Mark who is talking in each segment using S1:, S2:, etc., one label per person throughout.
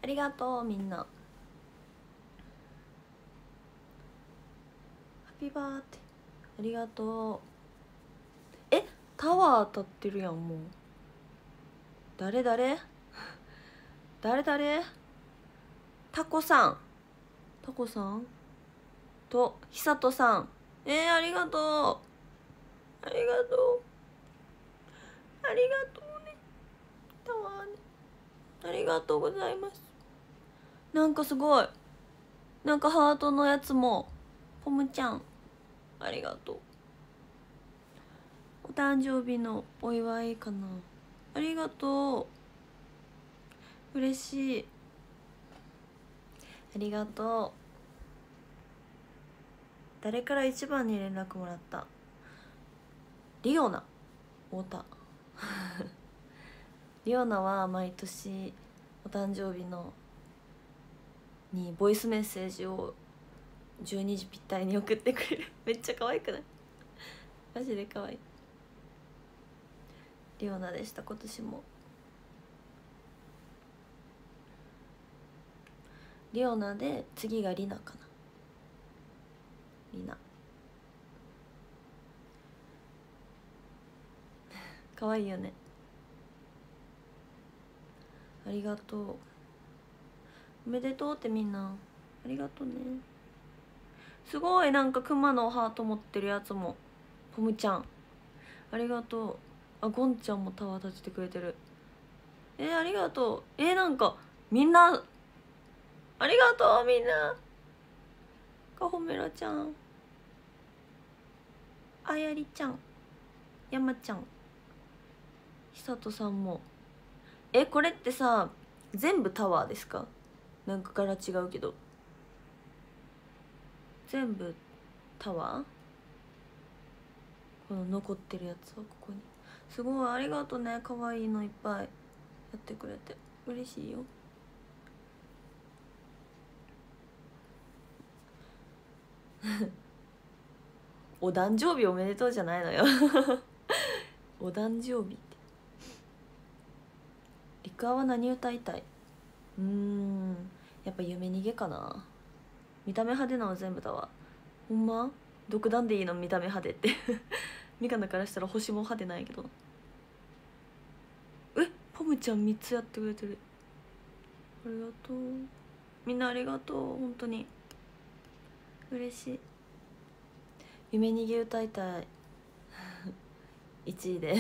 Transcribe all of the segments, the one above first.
S1: ありがとうみんな。ハッピーバーってありがとう。え、タワー当たってるやんもう。誰誰誰誰。タコさん、タコさんと久人さん、ありがとう、ありがとう、ありがとうね、タワーね、ありがとうございます。なんかすごい、なんかハートのやつも。ポムちゃんありがとう。お誕生日のお祝いかな。ありがとう、嬉しい、ありがとう。誰から一番に連絡もらった。リオナ太田リオナは毎年お誕生日のにボイスメッセージを12時ぴったりに送ってくれるめっちゃ可愛くない？マジで可愛い。リオナでした今年も。リオナで次がリナかな。リナ可愛いよね。ありがとう、おめでとうってみんなありがとうね。すごい、なんかクマのハート持ってるやつも。ポムちゃんありがとう。あ、ゴンちゃんもタワー立ててくれてる。ありがとう。なんかみんなありがとうみんな。カホメラちゃん、あやりちゃん、やまちゃん、ひさとさんも。これってさ全部タワーですか？なんか柄違うけど全部タワー？この残ってるやつはここに。すごいありがとうね、かわいいのいっぱいやってくれて嬉しいよ。お誕生日おめでとうじゃないのよお誕生日って。リクアは何歌いたい？やっぱ夢逃げかな。見た目派手なの全部だわ。ほんま独断でいいの見た目派手ってミカナからしたら星も派手ないけど。ポムちゃん3つやってくれてる。ありがとうみんな、ありがとう本当に嬉しい。夢逃げ歌いたい1位で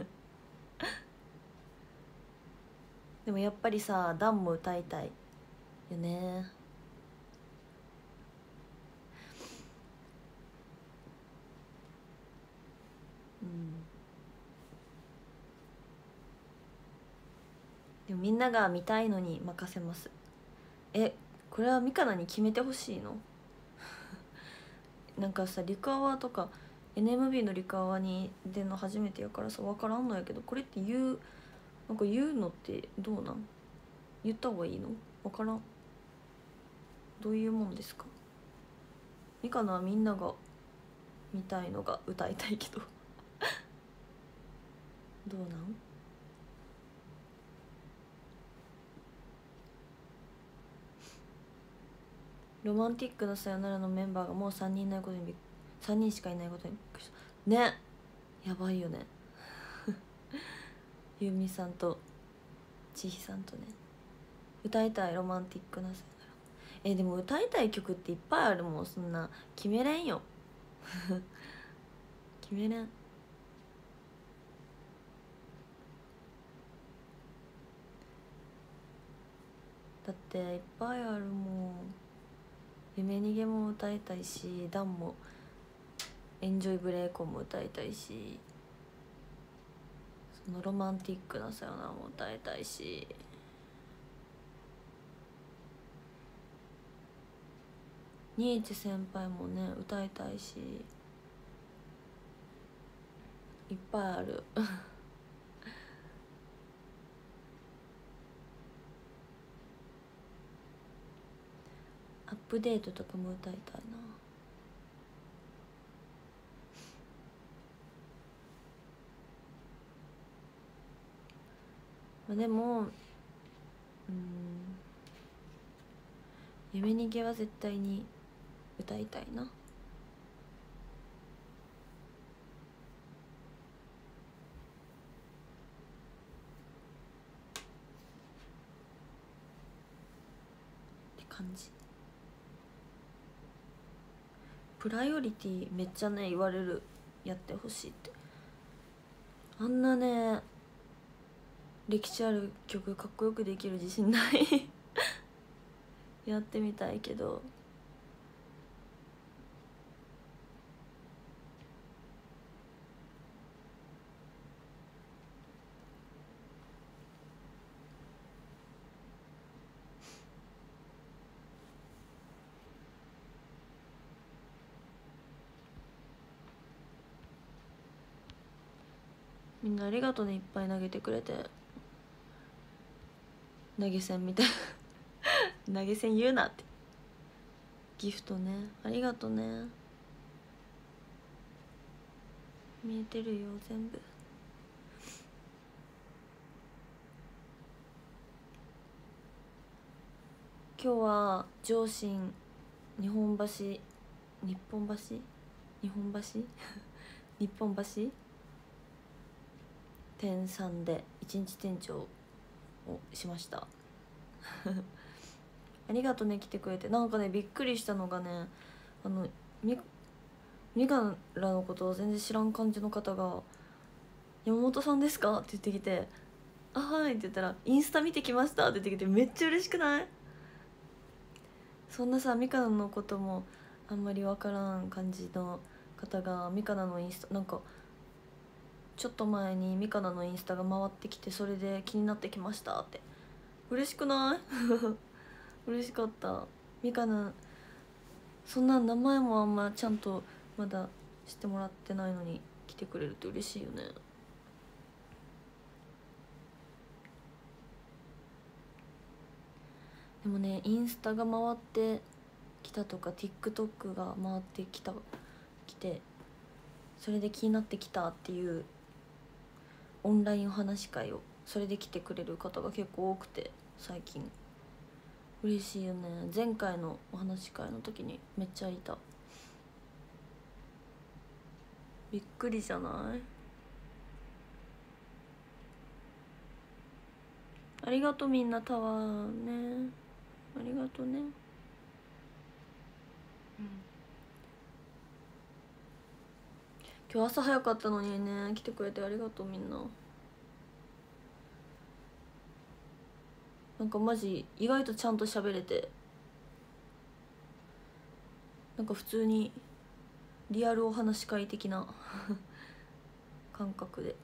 S1: でもやっぱりさダンも歌いたいよね。でもみんなが見たいのに任せます。これはミカナに決めてほしいのなんかさリクアワとか NMB のリクアワに出るの初めてやからさ分からんのやけど、これってなんか言うのってどうなん？言った方がいいの？分からん。どういうもんですか？ミカナはみんなが見たいのが歌いたいけどどうなん？ロマンティックなさよならのメンバーがもう3人いないことに3人しかいないことにびっくりしたね。やばいよねユーミさんとちひさんとね。歌いたいロマンティックなさよなら。でも歌いたい曲っていっぱいあるもん。そんな決めれんよ決めれん。だっていっぱいあるもん。夢逃げも歌いたいし、ダンもエンジョイブレイコンも歌いたいし、そのロマンティックなさよならも歌いたいし、ニーチ先輩もね歌いたいし、いっぱいあるアップデートとかも歌いたいな。でも夢逃げは絶対に歌いたいな。って感じ。プライオリティめっちゃね言われる。やってほしいって。あんなね歴史ある曲かっこよくできる自信ないやってみたいけど、みんなありがとうね、いっぱい投げてくれて。投げ銭みたいな投げ銭言うなって。ギフトね、ありがとね。見えてるよ全部。今日は上信日本橋日本橋日本橋日本橋店さんで一日店長をしましたありがとね、来てくれて。なんかねびっくりしたのがね、ミカらのことを全然知らん感じの方が「山本さんですか?」って言ってきて「あ、はい」って言ったら「インスタ見てきました」って言ってきて、めっちゃ嬉しくない？そんなさ、ミカナのこともあんまり分からん感じの方がミカナのインスタ、なんかちょっと前にミカナのインスタが回ってきて、それで気になってきましたって。嬉しくない嬉しかった。ミカナそんな名前もあんまちゃんとまだ知ってもらってないのに来てくれると嬉しいよね。でもね、インスタが回ってきたとか TikTok が回ってきて、それで気になってきたっていうオンラインお話し会をそれで来てくれる方が結構多くて、最近嬉しいよね。前回のお話し会の時にめっちゃいた。びっくりじゃない？ありがとうみんな。タワーね、ありがとうね。今日朝早かったのにね、来てくれてありがとうみんな。なんかマジ意外とちゃんと喋れて、なんか普通にリアルお話し会的な感覚で。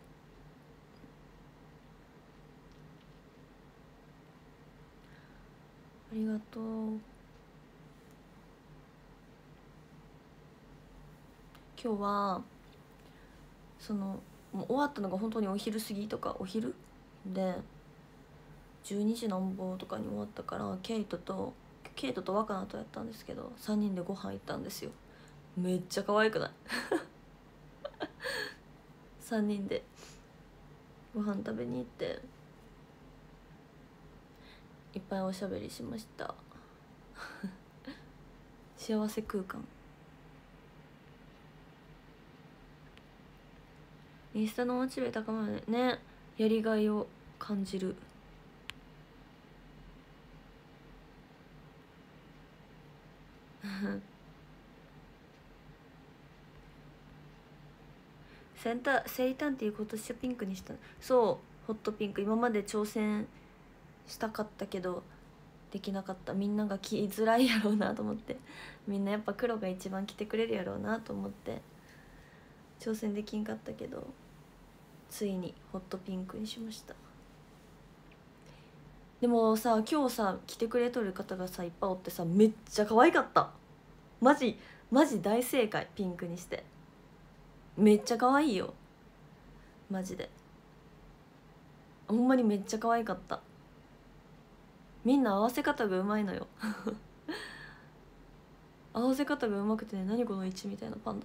S1: ありがとう。今日はそのもう終わったのが本当にお昼過ぎとか、お昼で12時なんぼとかに終わったから、ケイトと若菜とやったんですけど、3人でご飯行ったんですよ。めっちゃ可愛くない3人でご飯食べに行っていっぱいおしゃべりしました幸せ空間。インスタのモチベ高まるね。やりがいを感じるセイタンっていう今年はピンクにした。そう、ホットピンク。今まで挑戦したかったけどできなかった。みんなが着づらいやろうなと思って、みんなやっぱ黒が一番着てくれるやろうなと思って挑戦できんかったけど、ついにホットピンクにしました。でもさ、今日さ来てくれとる方がさいっぱいおってさ、めっちゃ可愛かった。マジ大正解。ピンクにしてめっちゃ可愛いよマジで。ほんまにめっちゃ可愛かった。みんな合わせ方がうまいのよ合わせ方がうまくてね、何この位置みたいなパンダ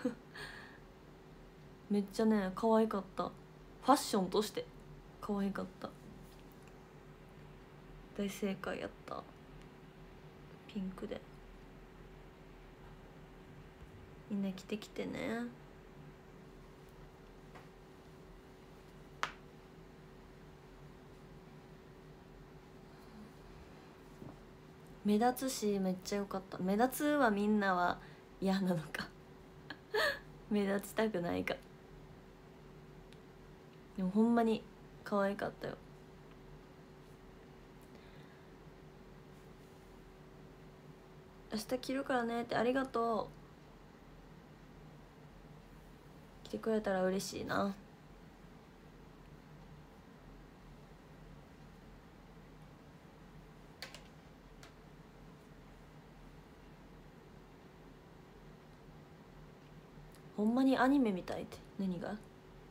S1: めっちゃね可愛かった。ファッションとして可愛かった。大正解やった。ピピンクでみんな着てきてね。目立つしめっちゃ良かった。目立つはみんなは嫌なのか目立ちたくないか。でもほんまに可愛かったよ。明日着るからねって、ありがとう。来てくれたら嬉しいな。ほんまにアニメみたいって。何が？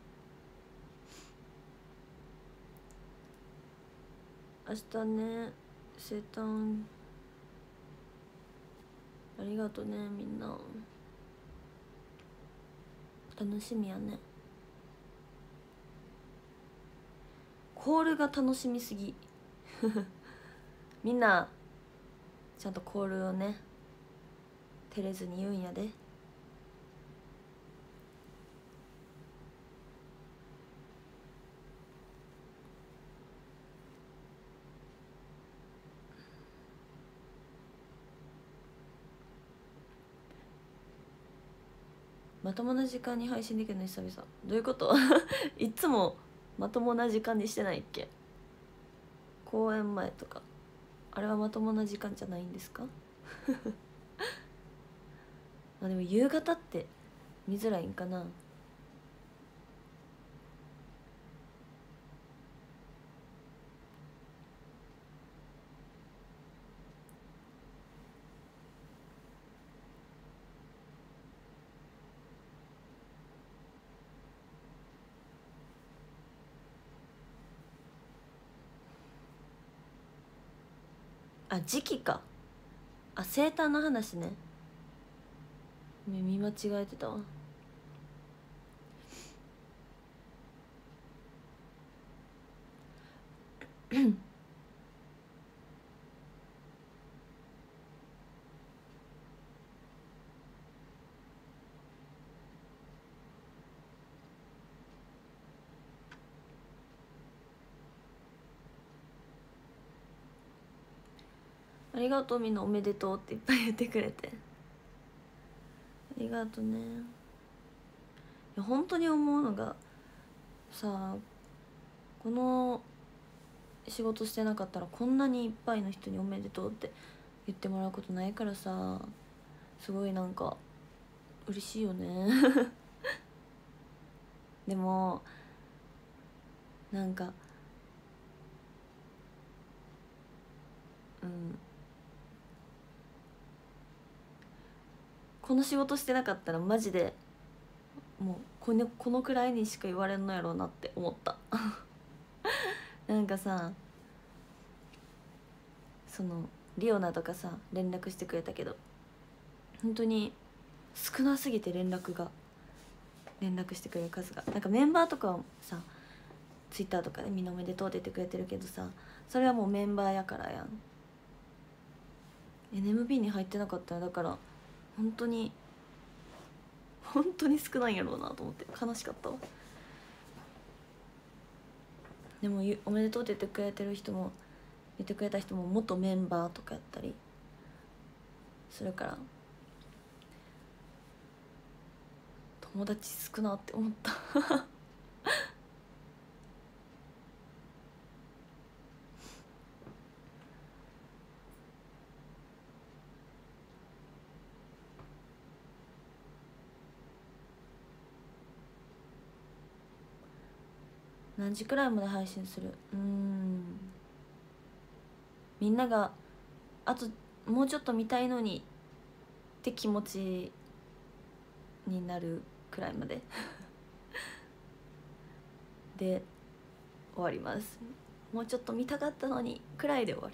S1: 明日ね、生誕ありがとね、みんな楽しみやね。コールが楽しみすぎみんなちゃんとコールをね照れずに言うんやで。まともな時間に配信できるの久々。どういうこといつもまともな時間にしてないっけ？公演前とかあれはまともな時間じゃないんですかまあでも夕方って見づらいんかな。あ、時期か。あ、生誕の話ね。見間違えてたわありがとう。みんなおめでとうっていっぱい言ってくれてありがとね。いや本当に思うのがさ、この仕事してなかったらこんなにいっぱいの人におめでとうって言ってもらうことないからさ、すごいなんか嬉しいよねでもなんかこの仕事してなかったらマジでもうこのくらいにしか言われんのやろうなって思ったなんかさ、そのリオナとかさ連絡してくれたけど本当に少なすぎて、連絡してくれる数が。なんかメンバーとかはさツイッターとかでみんなおめでとうって言ってくれてるけどさ、それはもうメンバーやからやん。 NMB に入ってなかったらだから本当に少ないんやろうなと思って悲しかったわ。でもおめでとうって言ってくれた人も元メンバーとかやったりするから友達少なって思った何時くらいまで配信する？みんながあともうちょっと見たいのにって気持ちになるくらいまでで終わります。もうちょっと見たかったのにくらいで終わる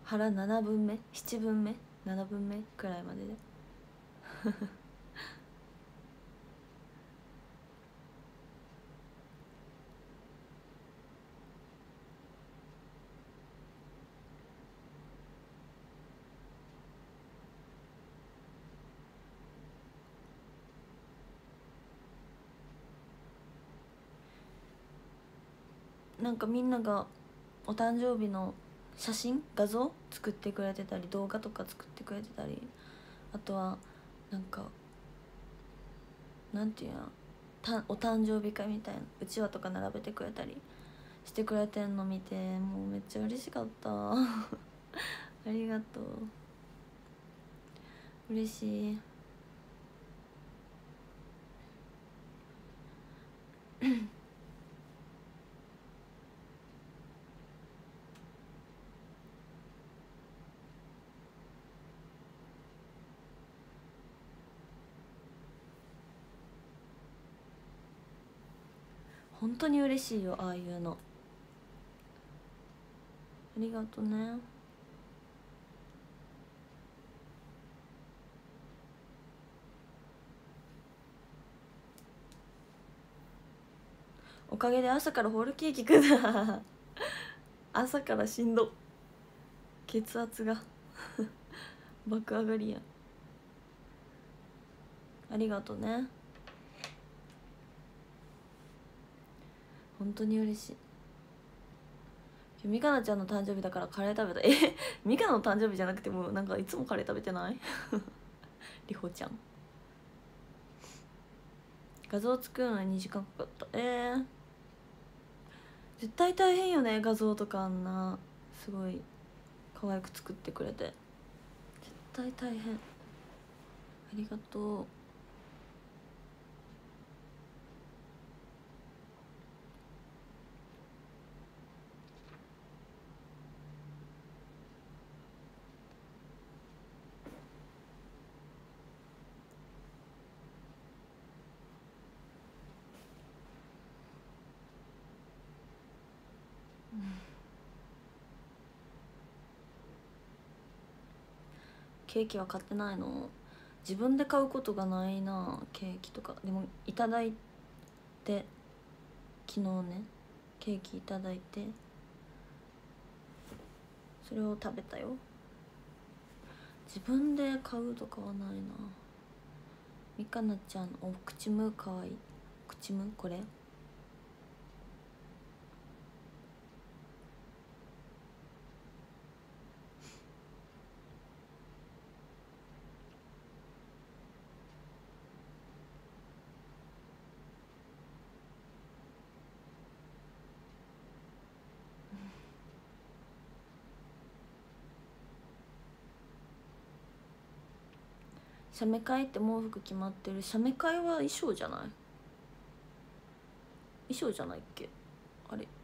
S1: 腹7分目7分目7分目くらいまででなんかみんながお誕生日の写真画像作ってくれてたり動画とか作ってくれてたり、あとはなんかなんていうのお誕生日会みたいなうちわとか並べてくれたりしてくれてんの見てもうめっちゃ嬉しかったありがとう、嬉しい本当に嬉しいよ、ああいうの。ありがとね。おかげで朝からホールケーキ食うな朝からしんど、血圧が爆上がりやん。ありがとね、本当に嬉しい。みかなちゃんの誕生日だからカレー食べた。みかなの誕生日じゃなくてもなんかいつもカレー食べてないりほちゃん。画像作るのに2時間かかった。絶対大変よね、画像とかあんなすごい可愛く作ってくれて絶対大変。ありがとう。ケーキは買ってないの？自分で買うことがないな、ケーキとか。でもいただいて、昨日ねケーキいただいてそれを食べたよ。自分で買うとかはないな。みかなちゃんお口ムーかわいい。口ムーこれ写メ会って毛服決まってる。写メ会は衣装じゃない？衣装じゃないっけ、あれ。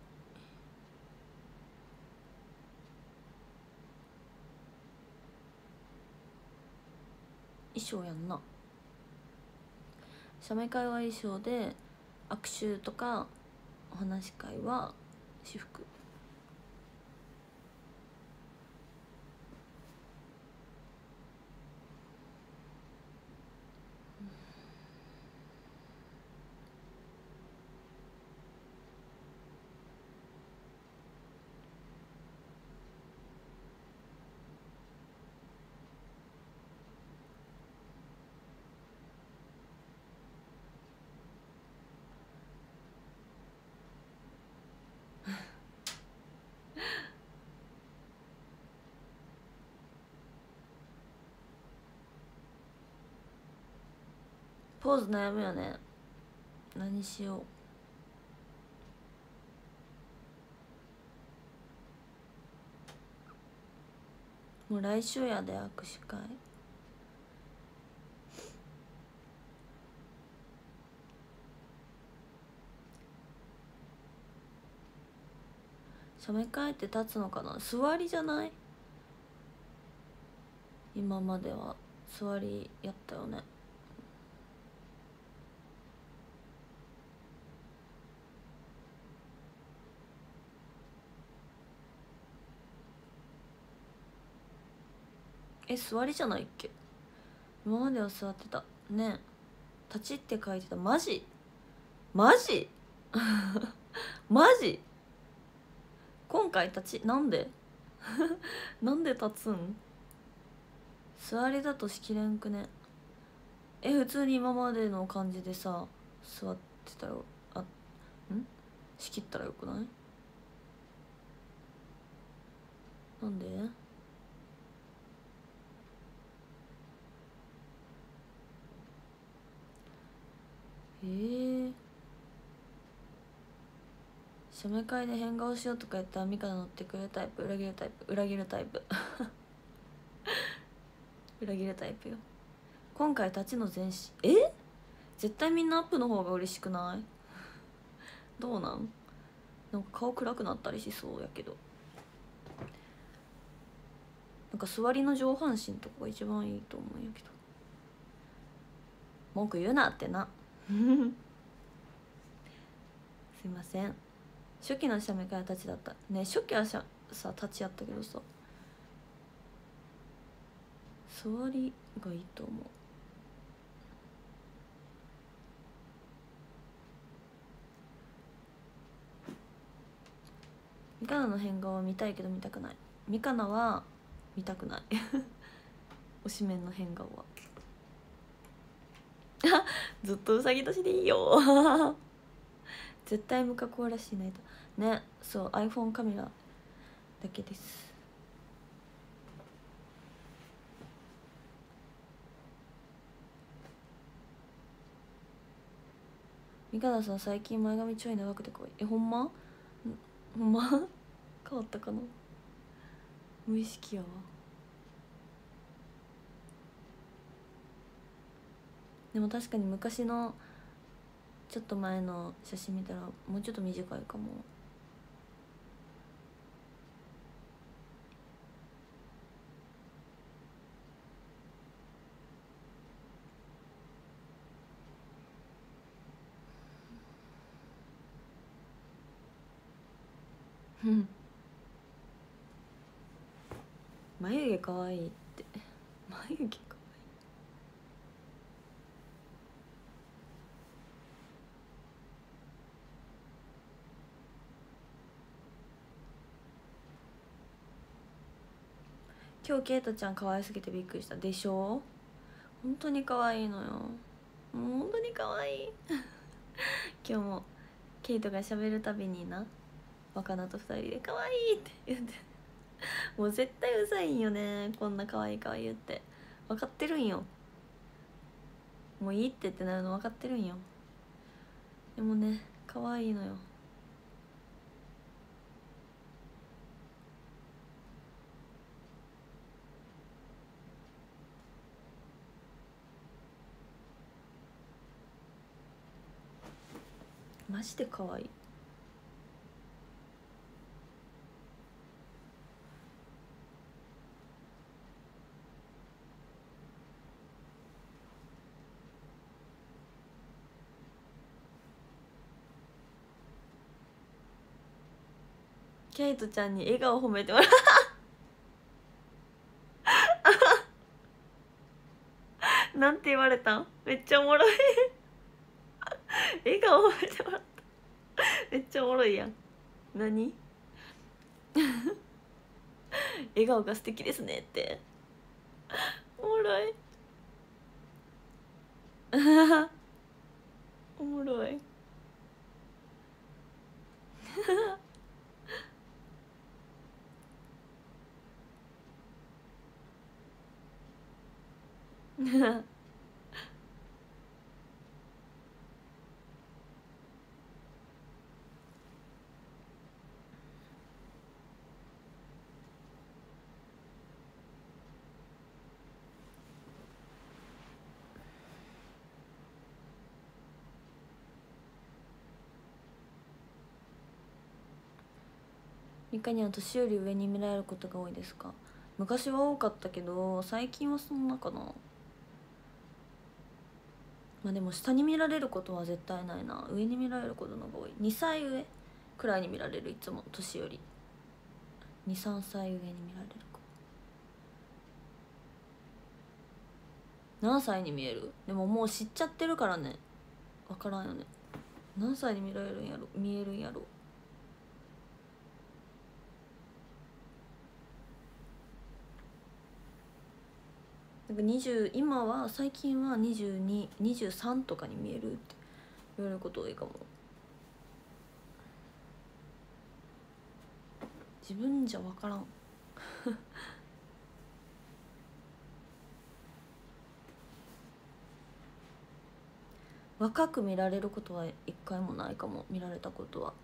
S1: 衣装やんな。写メ会は衣装で、握手とかお話し会は私服。ポーズ悩むよね。何しよう。もう来週やで握手会。写メ会って立つのかな。座りじゃない？今までは座りやったよね。 座りじゃないっけ？今までは座ってたね。立ちって書いてた。マジマジマジ今回立ちなんでなんで立つん？座りだとしきれんくね。普通に今までの感じでさ座ってたよ。仕切ったらよくない？なんで？写メ会で変顔しようとか言ったらミカ乗ってくれるタイプ？裏切るタイプ？裏切るタイプ裏切るタイプよ。今回立ちの前進絶対みんなアップの方が嬉しくない？どうなん？なんか顔暗くなったりしそうやけど、なんか座りの上半身とかが一番いいと思うんやけど。文句言うなってなすいません。初期の写メから立ちだったね。初期はさ立ちやったけどさ、座りがいいと思う。ミカナの変顔は見たいけど見たくない。ミカナは見たくない推しメンの変顔はずっとうさぎ年でいいよ絶対無加工らしいないとね。そう iPhone カメラだけです。ミカナさん最近前髪ちょい長くて可愛い。ほんま？ほんま変わったかな。無意識やわ。でも確かに昔のちょっと前の写真見たらもうちょっと短いかも。眉毛かわいいって眉毛かわいい。今日ケイトちゃん可愛すぎてびっくりしたでしょ。本当に可愛いのよ。もう本当に可愛い今日もケイトが喋るたびにな、若菜と2人で可愛いって言ってもう絶対うざいんよね、こんな可愛い可愛い言って分かってるんよ。もういいってなるの分かってるんよ。でもね可愛いのよ。マジで可愛い。ケイトちゃんに笑顔褒めてもらうなんて言われたん？めっちゃおもろい笑顔褒めてもらっためっちゃおもろいやん。何笑顔が素敵ですねっておもろいおもろいミカには年より上に見られることが多いですか？昔は多かったけど最近はそんなかな。まあでも下に見られることは絶対ないな。上に見られることの方が多い。2歳上くらいに見られる。いつも年より23歳上に見られるか。 何歳に見える？でももう知っちゃってるからね、分からんよね。何歳に見られるんやろ、見えるんやろ。なんか20、今は最近は22、23とかに見えるって言われること多いかも。自分じゃ分からん若く見られることは一回もないかも。見られたことは。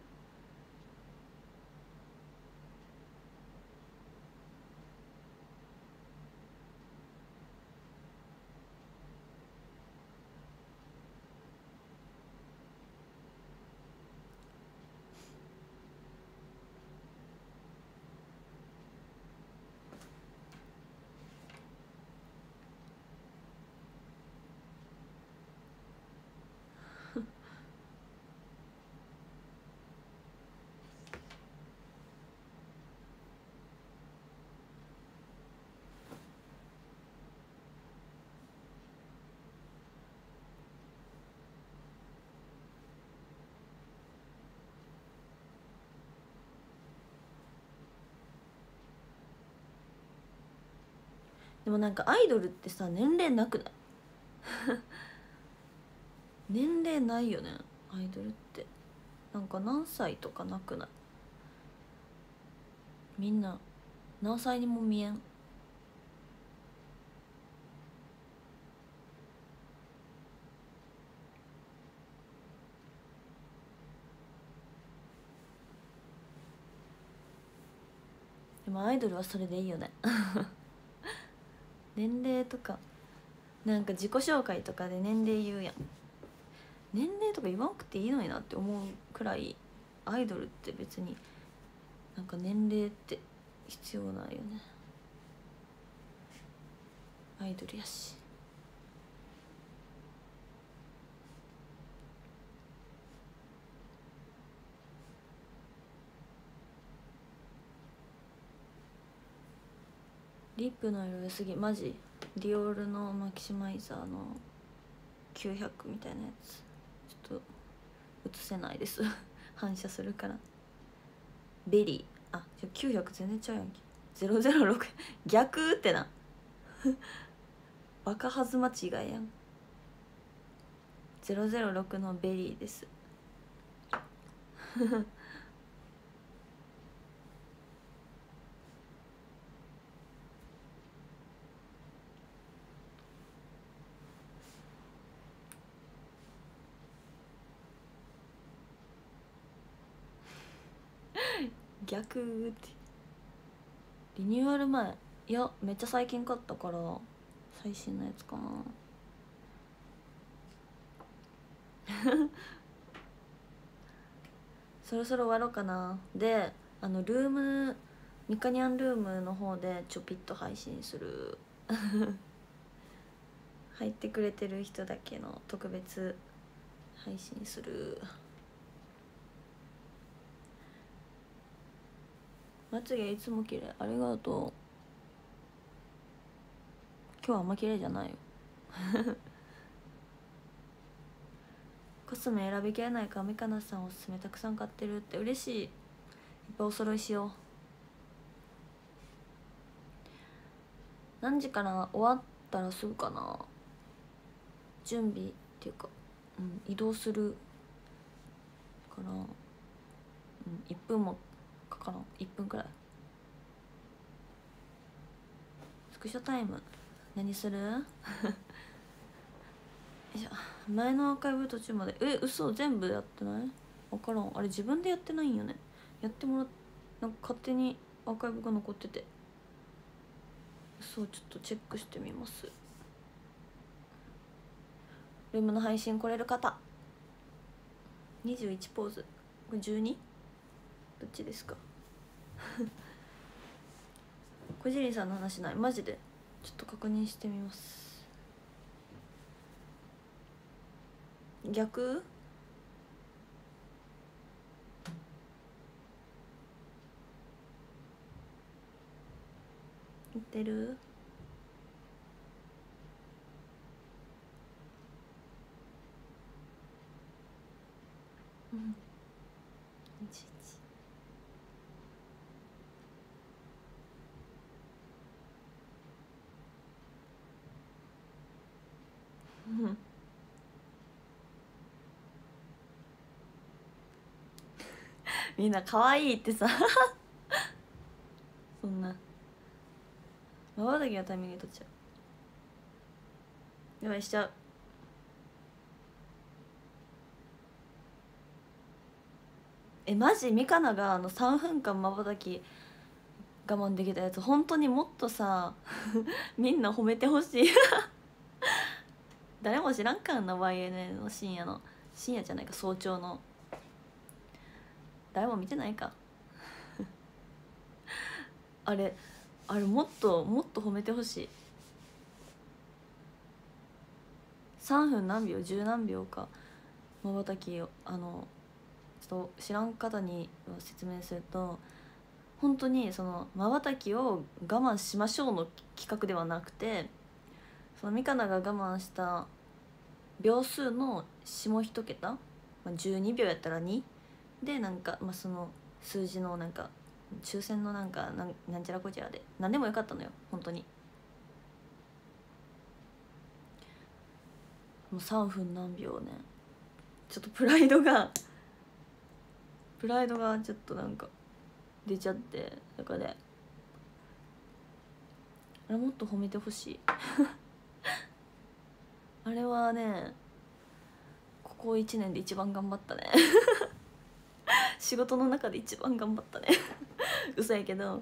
S1: でもなんかアイドルってさ、年齢なくない年齢ないよね、アイドルって。なんか何歳とかなくない？みんな何歳にも見えん。でもアイドルはそれでいいよね年齢とか、なんか自己紹介とかで年齢言うやん。年齢とか言わなくていいのになって思うくらい、アイドルって別になんか年齢って必要ないよね。アイドルやし。リップの色良すぎ。マジディオールのマキシマイザーの900みたいなやつちょっと映せないです反射するから。ベリー、あ、900全然ちゃうやんけ。006逆ってなバカはず間違いやん。006のベリーです逆ってリニューアル前、いやめっちゃ最近買ったから最新のやつかなそろそろ終わろうかな。でルーム、ミカニャンルームの方でちょぴっと配信する入ってくれてる人だけの特別配信する。まつげいつも綺麗、ありがとう。今日はあんま綺麗じゃないよコスメ選びきれないからみかなさんおすすめたくさん買ってるって。嬉しい。いっぱいお揃いしよう。何時から終わったらすぐかな。準備っていうか、移動するから、1分もかからん。1分くらい。スクショタイム何するよいしょ。前のアーカイブ途中まで嘘、全部やってない？分からん。あれ自分でやってないんよね。やってもらっ、なんか勝手にアーカイブが残ってて、そう、ちょっとチェックしてみます。ルームの配信来れる方、21ポーズ、これ 12？ どっちですかこじりんさんの話ない？マジでちょっと確認してみます。逆？言ってる？ みんな可愛いってさそんなまばたきのタイミングで取っちゃう。やばい、しちゃう。マジミカナが3分間まばたき我慢できたやつ本当にもっとさみんな褒めてほしい誰も知らんからな。 YNN の深夜じゃないか、早朝の誰も見てないかあれもっと褒めてほしい。3分何秒10何秒かまばたきをちょっと知らん方に説明すると、本当にそのまばたきを我慢しましょうの企画ではなくて、そのミカナが我慢した秒数の下一桁、12秒やったら2で、なんか、その数字のなんか抽選のなんちゃらこちらで何でもよかったのよ本当に。もう3分何秒ね。ちょっとプライドがちょっとなんか出ちゃって、だからあれもっと褒めてほしいあれはね、ここ1年で一番頑張ったね仕事の中で一番頑張ったね嘘やけど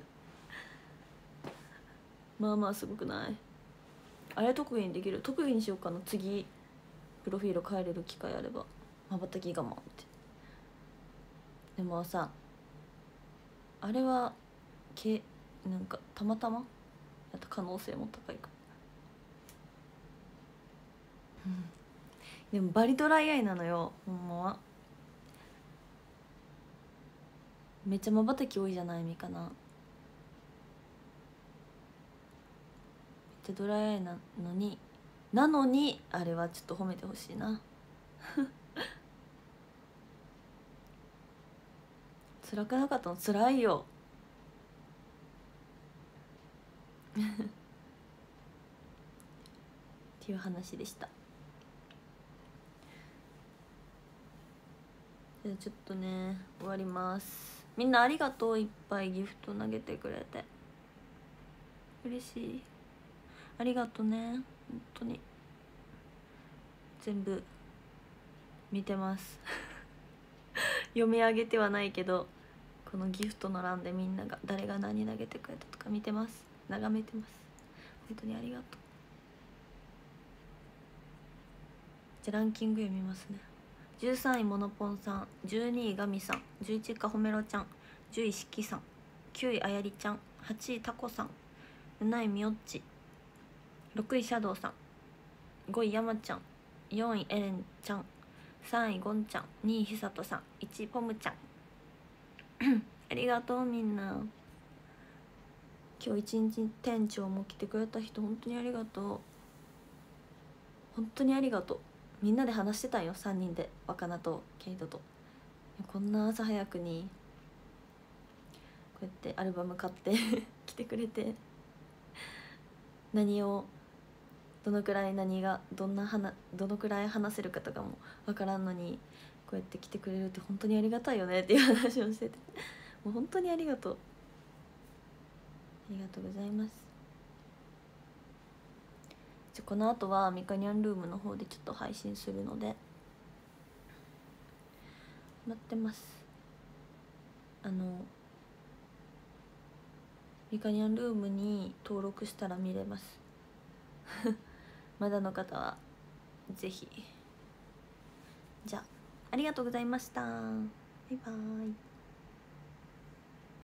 S1: まあまあすごくない？あれ特技にできる。特技にしようかな、次プロフィール変えれる機会あれば。まばたき我慢って。でもさ、あれはなんかたまたまやった可能性も高いから、でもバリドライアイなのよほんまは。めっちゃまばたき多いじゃないみかな。めっちゃドライアイなのにあれはちょっと褒めてほしいな辛くなかったの？辛いよっていう話でした。じゃあちょっとね終わります。みんなありがとう、いっぱいギフト投げてくれて嬉しい。ありがとね、本当に全部見てます読み上げてはないけど、このギフトの欄でみんなが誰が何投げてくれたとか見てます、眺めてます。本当にありがとう。じゃあランキング読みますね。13位モノポンさん、12位ガミさん、11位かほめろちゃん、10位しきさん、9位あやりちゃん、8位タコさん、7位みおっち、6位シャドウさん、5位やまちゃん、4位エレンちゃん、3位ゴンちゃん、2位ひさとさん、1位ポムちゃんありがとうみんな。今日一日店長も来てくれた人本当にありがとう。本当にありがとう。みんなで話してたんよ、3人で、若菜とケイトと。こんな朝早くにこうやってアルバム買って来てくれて、何をどのくらいどのくらい話せるかとかも分からんのにこうやって来てくれるって本当にありがたいよねっていう話をしてて、もう本当にありがとう。ありがとうございます。この後はミカニャンルームの方でちょっと配信するので待ってます。ミカニャンルームに登録したら見れますまだの方はぜひ。じゃあありがとうございました。バイバーイ。